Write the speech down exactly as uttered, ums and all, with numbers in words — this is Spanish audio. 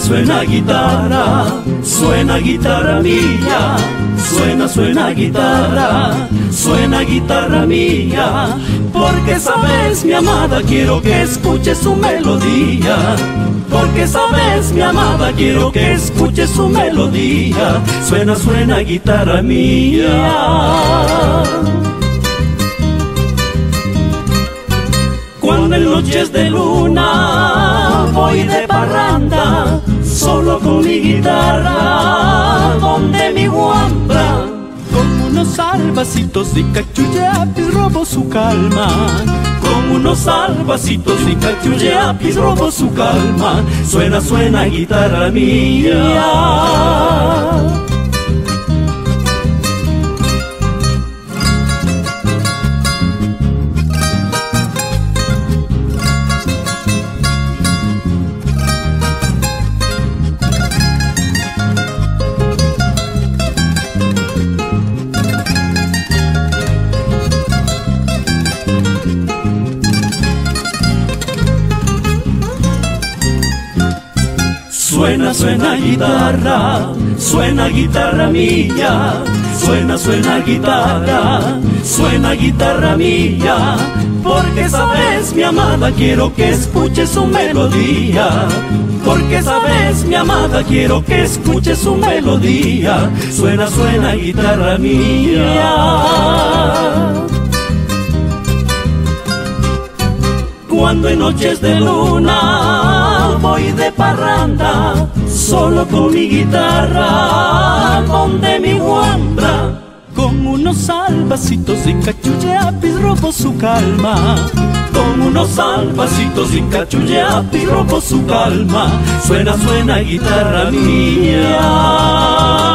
suena guitarra, suena guitarra mía. Suena, suena guitarra, suena guitarra mía. Porque sabes, mi amada, quiero que escuches su melodía. Porque sabes, mi amada, quiero que escuches su melodía. Suena, suena guitarra mía. Cuando en noches de luna voy de parranda, solo con mi guitarra, donde mi guambra, con unos albacitos y cachuyapis robo su calma. Con unos albacitos y cachuyapis robo su calma. Suena, suena guitarra mía. Suena, suena guitarra, suena guitarra mía. Suena, suena guitarra, suena guitarra mía. Porque sabes, mi amada, quiero que escuches su melodía. Porque sabes, mi amada, quiero que escuches su melodía. Suena, suena guitarra mía. Cuando en noches de luna voy de parranda, solo con mi guitarra, donde mi guambra, con unos albacitos y cachuyapis robo su calma. Con unos albacitos y cachuyapis robo su calma. Suena, suena guitarra mía.